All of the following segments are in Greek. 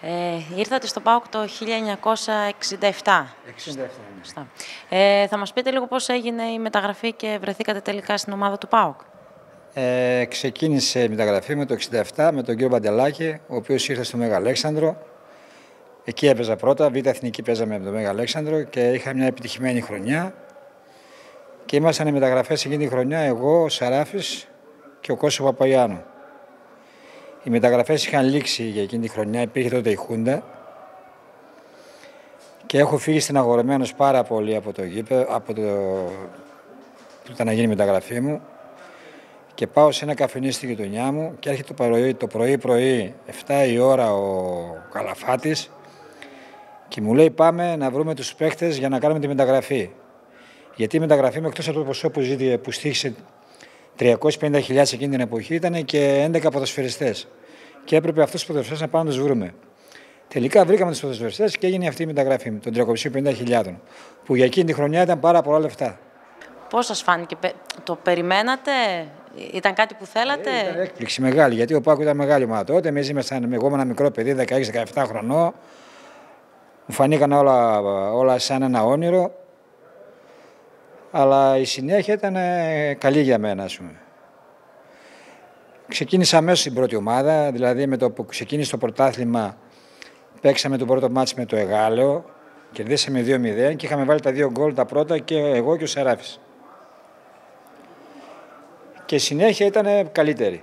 Ήρθατε στο ΠΑΟΚ το 1967. 67. Θα μας πείτε λίγο πώς έγινε η μεταγραφή και βρεθήκατε τελικά στην ομάδα του ΠΑΟΚ. Ξεκίνησε η μεταγραφή με το 1967 με τον κύριο Μπαντελάκη, ο οποίος ήρθε στο Μέγα Αλέξανδρο. Εκεί έπαιζα πρώτα, Β' Εθνική παίζαμε με τον Μέγα Αλέξανδρο και είχα μια επιτυχημένη χρονιά. Και ήμασταν οι μεταγραφές εκείνη τη χρονιά, εγώ, ο Σαράφης και ο Κώστας Παπαγιάννου. Οι μεταγραφές είχαν λήξει για εκείνη τη χρονιά, υπήρχε τότε η Χούντα. Και έχω φύγει στεναχωρημένος πάρα πολύ από το γήπεδο, που ήταν να γίνει η μεταγραφή μου. Και πάω σε ένα καφενείο στη γειτονιά μου και έρχεται το πρωί, 7 η ώρα ο Καλαφάτης και μου λέει πάμε να βρούμε τους παίχτες για να κάνουμε τη μεταγραφή. Γιατί η μεταγραφή μου εκτός από το ποσό που στήχησε 350.000 εκείνη την εποχή ήταν και 11 ποδοσφαιριστές. Και έπρεπε αυτούς τους ποδοσφαιριστές να πάμε να τους βρούμε. Τελικά βρήκαμε τους ποδοσφαιριστές και έγινε αυτή η μεταγραφή των 350.000, που για εκείνη τη χρονιά ήταν πάρα πολλά λεφτά. Πώς σας φάνηκε, το περιμένατε, ήταν κάτι που θέλατε? Ήταν έκπληξη μεγάλη, γιατί ο ΠΑΟΚ ήταν μεγάλη ομάδα τότε. Εμείς ήμασταν, εγώ ένα μικρό παιδί, 16-17 χρονών. Μου φανήκαν όλα σαν ένα όνειρο. Αλλά η συνέχεια ήταν καλή για μένα, ας πούμε. Ξεκίνησα αμέσως στην πρώτη ομάδα, δηλαδή με το που ξεκίνησε το πρωτάθλημα, παίξαμε το πρώτο μάτς με το Εγάλεο, κερδίσαμε 2-0 και είχαμε βάλει τα 2 γκολ τα πρώτα και εγώ και ο Σαράφης. Και η συνέχεια ήταν καλύτερη.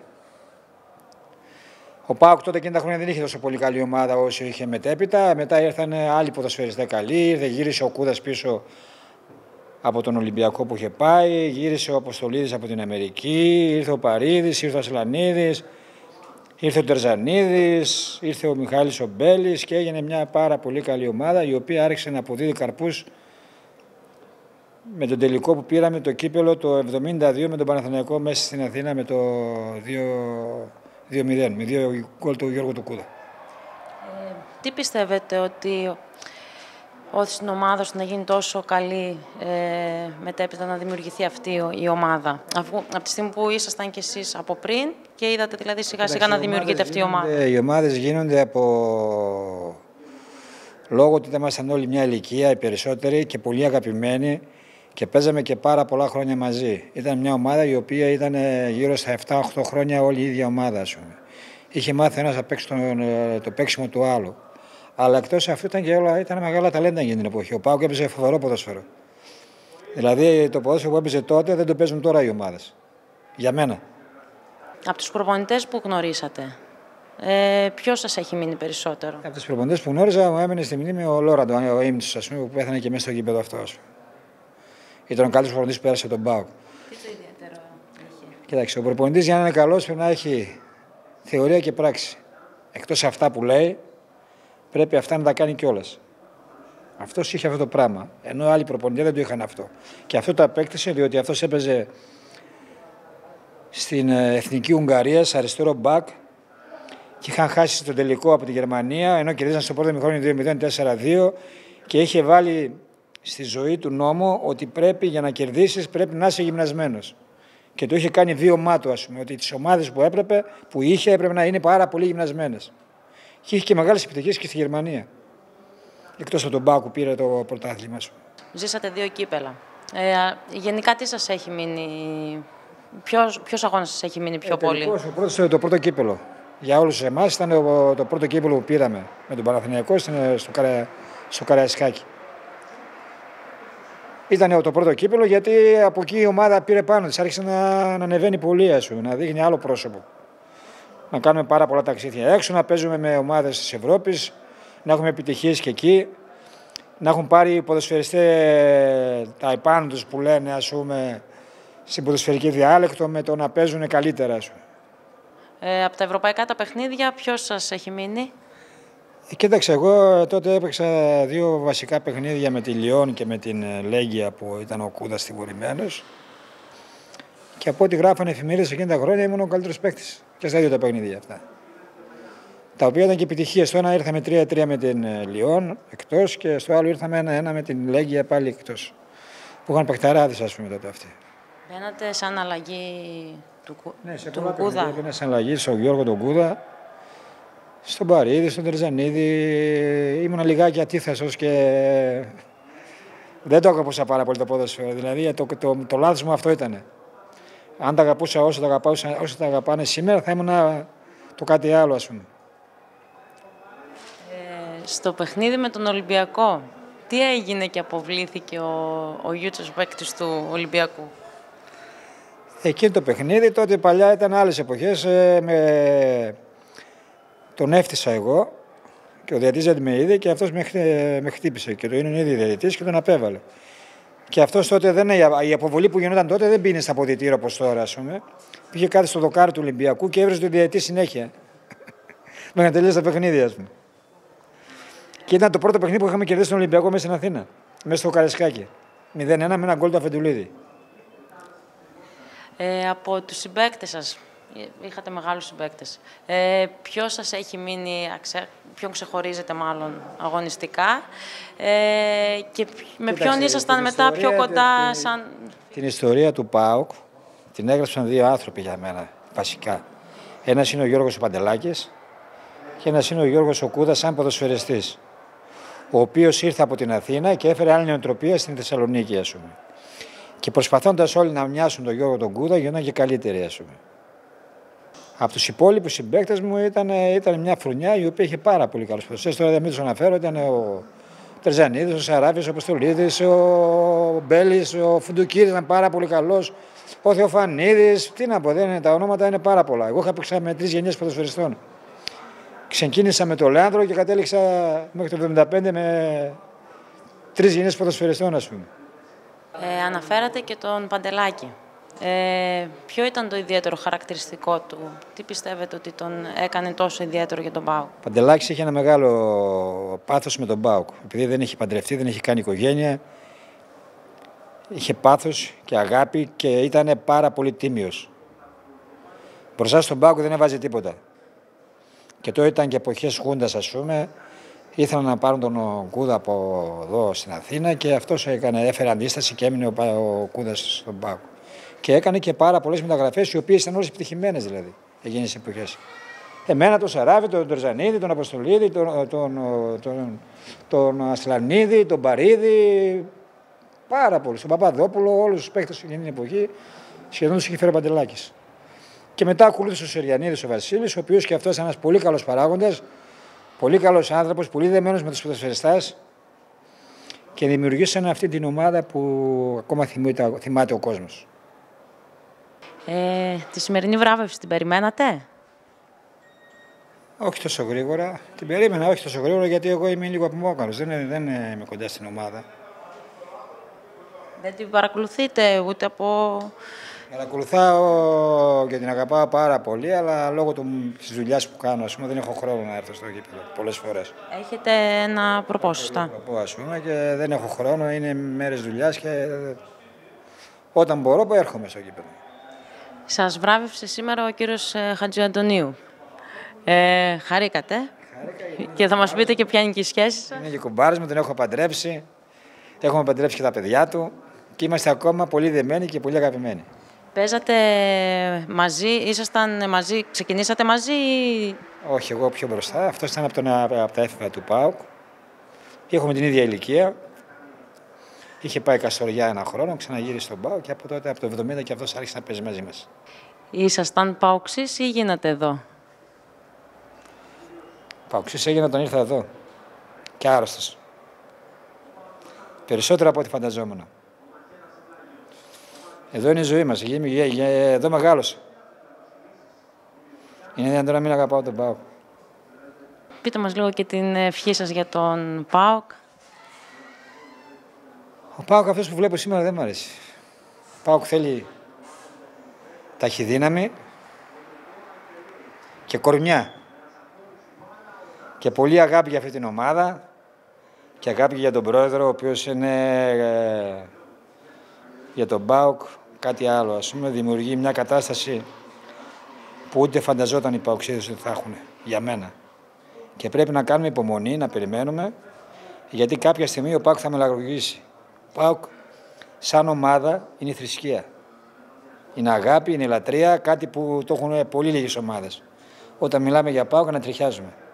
Ο ΠΑΟΚ τότε εκείνη τα χρόνια δεν είχε τόσο πολύ καλή ομάδα όσο είχε μετέπειτα. Μετά ήρθαν άλλοι ποδοσφαιριστές καλοί, γύρισε ο Κούδας πίσω από τον Ολυμπιακό που είχε πάει, γύρισε ο Αποστολίδης από την Αμερική, ήρθε ο Παρίδης, ήρθε ο Ασλανίδης, ήρθε ο Τερζανίδης, ήρθε ο Μιχάλης ο Μπέλης και έγινε μια πάρα πολύ καλή ομάδα η οποία άρχισε να αποδίδει καρπούς με τον τελικό που πήραμε το κύπελο το 1972 με τον Παναθηναϊκό μέσα στην Αθήνα με το 2-0, με 2 γκολ του Γιώργου του Κούδα. Τι πιστεύετε ότι όθησε την ομάδα να γίνει τόσο καλή μετέπειτα να δημιουργηθεί αυτή η ομάδα, αφού από τη στιγμή που ήσασταν κι εσείς από πριν και είδατε δηλαδή σιγά σιγά να δημιουργείται αυτή η ομάδα? Οι ομάδες γίνονται λόγω ότι ήμασταν όλοι μια ηλικία, οι περισσότεροι και πολύ αγαπημένοι και παίζαμε και πάρα πολλά χρόνια μαζί. Ήταν μια ομάδα η οποία ήταν γύρω στα 7-8 χρόνια όλη η ίδια ομάδα, ας πούμε. Είχε μάθει ένας να παίξει το παίξιμο του άλλου. Αλλά εκτός αυτού ήταν μεγάλα ταλέντα για την εποχή. Ο ΠΑΟΚ έπαιζε φοβερό ποδόσφαιρο. Δηλαδή το ποδόσφαιρο που έπαιζε τότε δεν το παίζουν τώρα οι ομάδες. Για μένα. Από τους προπονητές που γνωρίσατε, ποιος σας έχει μείνει περισσότερο? Από τους προπονητές που γνώριζα μου έμενε στη μνήμη ο Λόραντο, ο ήμνητος, ας πούμε, που πέθανε και μέσα στο γήπεδο αυτό. Ήταν ο καλύτερος προπονητής που πέρασε τον ΠΑΟΚ. Τι το ιδιαίτερο είχε? Κοιτάξτε, ο προπονητής για να είναι καλός πρέπει να έχει θεωρία και πράξη. Εκτός αυτά που λέει, πρέπει αυτά να τα κάνει κιόλας. Αυτός είχε αυτό το πράγμα. Ενώ άλλοι προπονητές δεν το είχαν αυτό. Και αυτό το απέκτησε διότι αυτός έπαιζε στην Εθνική Ουγγαρία, σε αριστερό μπακ και είχαν χάσει στο τελικό από τη Γερμανία, ενώ κερδίζαν στο πρώτο ημιχρόνιο 2-0, 4-2 και είχε βάλει στη ζωή του νόμο ότι πρέπει για να κερδίσεις πρέπει να είσαι γυμνασμένος. Και το είχε κάνει βίωμά του, ας πούμε, ότι τις ομάδες που είχε έπρεπε να είναι πάρα πολύ γυμνασμένες. Και είχε και μεγάλες επιτυχίες και στη Γερμανία. Εκτός από τον ΠΑΟΚ που πήρε το πρωτάθλημα σου. Ζήσατε 2 κύπελα. Γενικά τι σας έχει μείνει, ποιος αγώνας σας έχει μείνει πιο πολύ? Το πρώτο κύπελο. Για όλους εμάς ήταν το πρώτο κύπελο που πήραμε με τον Παναθηναϊκό στο Καραϊσκάκι. Ήταν το πρώτο κύπελο γιατί από εκεί η ομάδα πήρε πάνω της, άρχισε να ανεβαίνει πολύ, ας πούμε, να δείχνει άλλο πρόσωπο. Να κάνουμε πάρα πολλά ταξίδια έξω, να παίζουμε με ομάδες της Ευρώπης, να έχουμε επιτυχίες και εκεί, να έχουν πάρει οι ποδοσφαιριστές τα επάνω τους που λένε, ας πούμε, στην ποδοσφαιρική διάλεκτο με το να παίζουν καλύτερα, ας πούμε. Από τα ευρωπαϊκά τα παιχνίδια, ποιος σας έχει μείνει? Κοίταξε, εγώ τότε έπαιξα 2 βασικά παιχνίδια με τη Λιόν και με την Λέγκια που ήταν ο Κούδας τιμωρημένος. Και από ό,τι γράφανε εφημερίδες εκείνα τα χρόνια ήμουν ο καλύτερος παίκτης και στα 2 τα παιχνίδια αυτά. Τα οποία ήταν και επιτυχίες. Στο ένα ήρθαμε 3-3 με την Λιόν εκτός και στο άλλο ήρθαμε 1-1 με την Λέγκια πάλι εκτός. Που είχαν παιχταράδες, ας πούμε, τότε αυτοί. Μπαίνατε σαν αλλαγή του Ναι, σε Κούδα. πολλά παιχνίδια σαν αλλαγή στον Γιώργο τον Κούδα. Στον Παρίδη, στον Τερζανίδη, ήμουν λιγάκι ατίθασος και δεν το αγαπούσα πάρα πολύ το ποδόσφαιρο. Δηλαδή το λάθος μου αυτό ήταν. Αν τα αγαπούσα όσο τα αγαπάνε σήμερα, θα ήμουν το κάτι άλλο, ας πούμε. Στο παιχνίδι με τον Ολυμπιακό, τι έγινε και αποβλήθηκε ο Γιούτσος, παίκτης του Ολυμπιακού? Εκείνο το παιχνίδι, τότε παλιά ήταν άλλες εποχές, τον έφτιασα εγώ και ο διαιτητής δεν με είδε και αυτός με χτύπησε και το είναι ήδη διαιτητής και τον απέβαλε. Και αυτός τότε, η αποβολή που γινόταν τότε δεν πήγαινε στα αποδυτήρια όπως τώρα, ας πούμε. Πήγε κάτι στο δοκάρι του Ολυμπιακού και έβριζε τον διαιτητή συνέχεια. Μέχρι να τελειώσει το παιχνίδι, ας πούμε. Και ήταν το πρώτο παιχνίδι που είχαμε κερδίσει τον Ολυμπιακό μέσα στην Αθήνα. Μέσα στο Καρεσκάκι. 0-1 με ένα γκολ του Αφεντουλίδη. Από τους συμπαίκτες σας, είχατε μεγάλους συμπαίκτες, ποιος σας έχει μείνει, ποιον ξεχωρίζετε μάλλον αγωνιστικά και με ποιον ήσασταν μετά πιο κοντά σαν... Την ιστορία του ΠΑΟΚ την έγραψαν δύο άνθρωποι για μένα, βασικά. Ένας είναι ο Γιώργος ο Παντελάκης και ένας είναι ο Γιώργος ο Κούδας σαν ποδοσφαιριστής, ο οποίος ήρθε από την Αθήνα και έφερε άλλη νοοτροπία στην Θεσσαλονίκη, ας πούμε. Και προσπαθώντας όλοι να μοιάσουν τον Γιώργο τον Κούδα, γίνονταν και καλύτεροι, ας πούμε. Από τους υπόλοιπους συμπαίκτες μου ήταν μια φουρνιά η οποία είχε πάρα πολύ καλούς ποδοσφαιριστές. Τώρα δεν μην τους αναφέρω, ήταν ο Τερζανίδης, ο Σαράβης, ο Αποστολίδης, ο Μπέλης, ο Φουντουκίδης ήταν πάρα πολύ καλός, ο Θεοφανίδης. Τι να πω, τα ονόματα είναι πάρα πολλά. Εγώ είχα παίξει με 3 γενιές ποδοσφαιριστών. Ξεκίνησα με τον Λέανδρο και κατέληξα μέχρι το 1975 με 3 γενιές ποδοσφαιριστών, ας πούμε. Αναφέρατε και τον Παντελάκη. Ποιο ήταν το ιδιαίτερο χαρακτηριστικό του, τι πιστεύετε ότι τον έκανε τόσο ιδιαίτερο για τον ΠΑΟΚ? Ο Παντελάκης είχε ένα μεγάλο πάθος με τον ΠΑΟΚ. Επειδή δεν είχε παντρευτεί, δεν είχε κάνει οικογένεια, είχε πάθος και αγάπη και ήταν πάρα πολύ τίμιος. Μπροστά στον ΠΑΟΚ δεν έβαζε τίποτα. Και τώρα ήταν και εποχές Χούντας, ας πούμε. Ήθελαν να πάρουν τον Κούδα από εδώ στην Αθήνα και αυτός έφερε αντίσταση και έμεινε ο Κούδας στον ΠΑΟΚ. Και έκανε και πάρα πολλές μεταγραφές, οι οποίες ήταν όλες επιτυχημένες δηλαδή, εκείνες τις εποχές. Εμένα, τον Σαράβη, τον Τερζανίδη, τον Αποστολίδη, τον Ασλανίδη, τον Παρίδη, πάρα πολλούς. Τον Παπαδόπουλο, όλους τους παίκτες εκείνη την εποχή, σχεδόν τους είχε φέρει ο Παντελάκης. Και μετά ακολούθησε ο Σεριανίδης ο Βασίλης, ο οποίος και αυτός ήταν ένας πολύ καλός παράγοντας, πολύ καλός άνθρωπος, πολύ δεμένος με τους ποδοσφαιριστές και δημιουργήσαν αυτή την ομάδα που ακόμα θυμάται ο κόσμος. Τη σημερινή βράβευση την περιμένατε? Όχι τόσο γρήγορα. Την περίμενα όχι τόσο γρήγορα γιατί εγώ είμαι λίγο απομόκαρος. Δεν είμαι κοντά στην ομάδα. Δεν την παρακολουθείτε ούτε από... Παρακολουθάω και την αγαπάω πάρα πολύ, αλλά λόγω της δουλειάς που κάνω, ας πούμε, δεν έχω χρόνο να έρθω στο γήπεδο πολλές φορές. Έχετε ένα προπόσιστα. Ας πούμε, και δεν έχω χρόνο, είναι μέρες δουλειάς και όταν μπορώ έρχομαι στο γήπεδο. Σας βράβευσε σήμερα ο κύριος Χατζιαντονίου. Χαρήκατε. Και θα μας πείτε και ποια είναι και η σχέση σας. Είναι και κουμπάρος μου, τον έχω παντρέψει. Έχουμε παντρέψει και τα παιδιά του. Και είμαστε ακόμα πολύ δεμένοι και πολύ αγαπημένοι. Παίζατε μαζί, ήσασταν μαζί, ξεκινήσατε μαζί ή... Όχι, εγώ πιο μπροστά. Αυτός ήταν από τα έφηβα του ΠΑΟΚ. Έχουμε την ίδια ηλικία. Είχε πάει Καστοριά ένα χρόνο, ξαναγύρισε στον ΠΑΟΚ και από τότε, από το 1970 και αυτός άρχισε να παίζει μαζί μας. Ήσασταν ΠΑΟΚσής ή γίνατε εδώ? ΠΑΟΚσής έγινα όταν ήρθα εδώ. Και άρρωστος. Περισσότερο από ό,τι φανταζόμουν. Εδώ είναι η ζωή μας. Εδώ μεγάλωσα. Είναι δυνατόν να μην αγαπάω τον ΠΑΟΚ. Πείτε μας λίγο και την ευχή σας για τον ΠΑΟΚ. Ο ΠΑΟΚ αυτός που βλέπω σήμερα δεν μου αρέσει. Ο ΠΑΟΚ θέλει ταχυδύναμη και κορμιά. Και πολύ αγάπη για αυτή την ομάδα και αγάπη για τον πρόεδρο, ο οποίος είναι για τον ΠΑΟΚ κάτι άλλο. Ας πούμε, δημιουργεί μια κατάσταση που ούτε φανταζόταν οι ΠΑΟΚσίδες ότι θα έχουν, για μένα. Και πρέπει να κάνουμε υπομονή, να περιμένουμε, γιατί κάποια στιγμή ο ΠΑΟΚ θα μελαγωγήσει. Ο ΠΑΟΚ σαν ομάδα είναι η θρησκεία. Είναι αγάπη, είναι λατρεία, κάτι που το έχουν πολύ λίγες ομάδες. Όταν μιλάμε για ΠΑΟΚ να τριχιάζουμε.